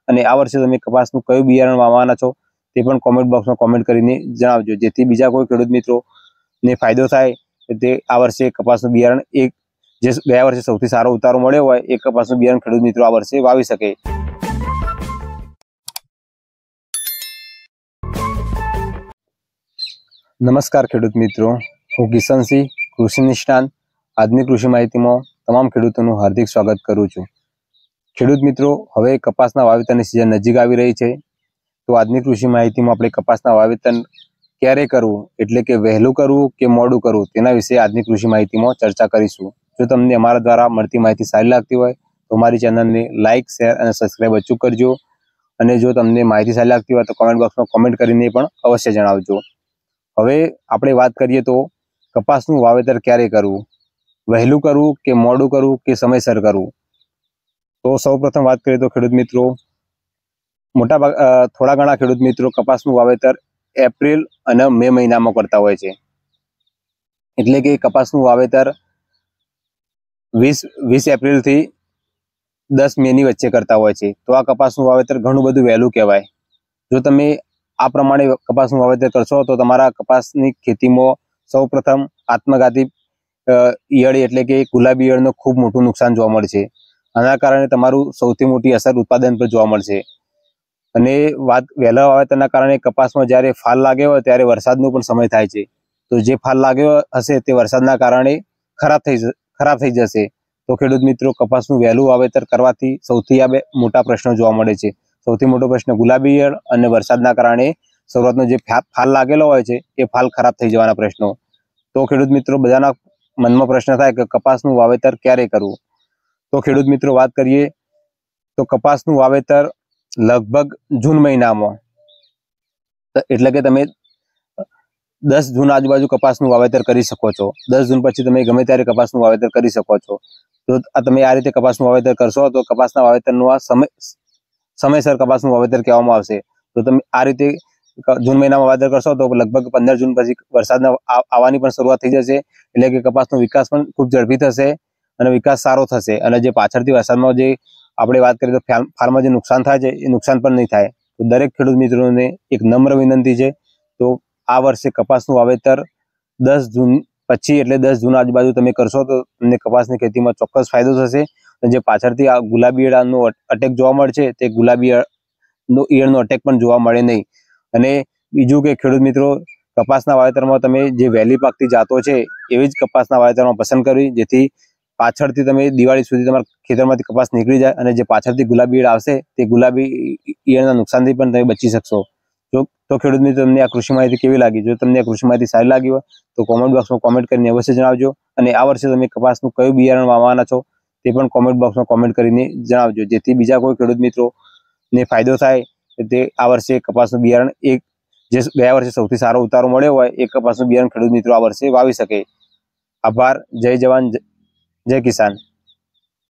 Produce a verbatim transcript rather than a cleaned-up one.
અને આ વર્ષે તમે કપાસનું કયું બિયારણ વાવવાના છો તે પણ કોમેન્ટ બોક્સમાં કોમેન્ટ કરીને જણાવજો, જેથી બીજા કોઈ ખેડૂત મિત્રોને ફાયદો થાય તે આ વર્ષે કપાસનું બિયારણ એક જે ગયા વર્ષે સૌથી સારો ઉતારો મળ્યો હોય એ કપાસનું બિયારણ ખેડૂત મિત્રો આ વર્ષે વાવી શકે। નમસ્કાર ખેડૂત મિત્રો, હું કિશનસિંહ, કૃષિ નિષ્ણાંત। આજની કૃષિ માહિતીમાં તમામ ખેડૂતોનું હાર્દિક સ્વાગત કરું છું। ખેડૂત મિત્રો, હવે કપાસના વાવેતરની સિઝન નજીક આવી રહી છે, તો આજની કૃષિ માહિતીમાં આપણે કપાસના વાવેતર ક્યારે કરવું, એટલે કે વહેલું કરવું કે મોડું કરવું, તેના વિશે આજની કૃષિ માહિતીમાં ચર્ચા કરીશું। જો તમને અમારા દ્વારા મળતી માહિતી સારી લાગતી હોય તો અમારી ચેનલને લાઇક, શેર અને સબસ્ક્રાઈબ અચૂક કરજો, અને જો તમને માહિતી સારી લાગતી હોય તો કોમેન્ટ બોક્સમાં કોમેન્ટ કરીને પણ અવશ્ય જણાવજો। હવે આપણે વાત કરીએ તો કપાસનું વાવેતર ક્યારે કરવું, વહેલું કરવું કે મોડું કરવું કે સમયસર કરવું। તો સૌપ્રથમ વાત કરીએ તો ખેડૂત મિત્રો, મોટા ભાગ થોડા ઘણા ખેડૂત મિત્રો કપાસનું વાવેતર એપ્રિલ અને મે મહિનામાં કરતા હોય છે, એટલે કે કપાસનું વાવેતર વીસ વીસ એપ્રિલથી દસ મેની વચ્ચે કરતા હોય છે। તો આ કપાસનું વાવેતર ઘણું બધું વહેલું કહેવાય। જો તમે આ પ્રમાણે કપાસનું વાવેતર કરશો તો તમારા કપાસની ખેતીમાં સૌ પ્રથમ આત્મઘાતી ઈયળ એટલે કે ગુલાબી ઈયળનું ખૂબ મોટું નુકસાન જોવા મળશે। આના કારણે તમારું સૌથી મોટી અસર ઉત્પાદન પર જોવા મળશે। અને વાત વહેલા વાવેતરના કારણે કપાસમાં જ્યારે ફાલ લાગ્યો હોય ત્યારે વરસાદનો પણ સમય થાય છે, તો જે ફાલ લાગ્યો હશે તે વરસાદના કારણે ખરાબ થઈ ખરાબ થઈ જશે। તો ખેડૂત મિત્રો, કપાસનું વહેલું વાવેતર કરવાથી સૌથી આ બે મોટા પ્રશ્નો જોવા મળે છે। સૌથી મોટો પ્રશ્ન ગુલાબી ઈયળ અને વરસાદના કારણે શરૂઆતનો જે ફાલ લાગેલો હોય છે એ ફાલ ખરાબ થઈ જવાના પ્રશ્નો। તો ખેડૂત મિત્રો, બધાના મનમાં પ્રશ્ન થાય કે કપાસનું વાવેતર ક્યારે કરવું। તો ખેડૂત મિત્રો, વાત કરીએ તો કપાસનું વાવેતર લગભગ જૂન મહિનામાં, એટલે કે તમે દસ જૂન આજુબાજુ કપાસનું વાવેતર કરી શકો છો। દસ જૂન પછી તમે ગમે ત્યારે કપાસનું વાવેતર કરી શકો છો। તો આ તમે આ રીતે કપાસનું વાવેતર કરશો તો કપાસના વાવેતરનું આ સમય સમયસર કપાસનું વાવેતર કહેવામાં આવશે। તો તમે આ રીતે જૂન મહિનામાં વાવેતર કરશો તો લગભગ પંદર જૂન પછી વરસાદના આવવાની પણ શરૂઆત થઈ જશે, એટલે કે કપાસનો વિકાસ પણ ખૂબ ઝડપી થશે અને વિકાસ સારો થશે। અને જે પાછળથી વરસાદમાં જે આપણે વાત કરીએ તો ફાલમાં જે નુકસાન થાય છે એ નુકસાન પણ નહીં થાય। તો દરેક ખેડૂત મિત્રોને એક નમ્ર વિનંતી છે, તો આ વર્ષે કપાસનું વાવેતર દસ જૂન પછી એટલે દસ જૂન આજુબાજુ તમે કરશો તો તમને કપાસની ખેતીમાં ચોક્કસ ફાયદો થશે। અને જે પાછળથી આ ગુલાબી ઈયળનો અટેક જોવા મળશે તે ગુલાબી ઈયળનો ઈયળનો અટેક પણ જોવા મળે નહીં। અને બીજું કે ખેડૂત મિત્રો, કપાસના વાવેતરમાં તમે જે વહેલી પાકતી જાતો છે એવી જ કપાસના વાવેતરમાં પસંદ કરવી, જેથી પાછળથી તમે દિવાળી સુધી તમારા ખેતરમાંથી કપાસ નીકળી જાય અને જે પાછળથી ગુલાબી ઈયળ આવશે તે ગુલાબી ઈયળના નુકસાનથી પણ તમે બચી શકશો। જો તો ખેડૂત મિત્રો, તમને આ કૃષિ માહિતી કેવી લાગી? જો તમને આ કૃષિ માહિતી સારી લાગી હોય તો કોમેન્ટ બોક્સમાં કોમેન્ટ કરીને અવશ્ય જણાવજો, અને આ વર્ષે તમે કપાસનું કયું બિયારણ વાવવાના છો તે પણ કોમેન્ટ બોક્સમાં કોમેન્ટ કરીને જણાવજો, જેથી બીજા કોઈ ખેડૂત મિત્રોને ફાયદો થાય તે આ વર્ષે કપાસનું બિયારણ એક જે ગયા વર્ષે સૌથી સારો ઉતારો મળ્યો હોય એ કપાસનું બિયારણ ખેડૂત મિત્રો આ વર્ષે વાવી શકે। આભાર। જય જવાન, જય કિસાન।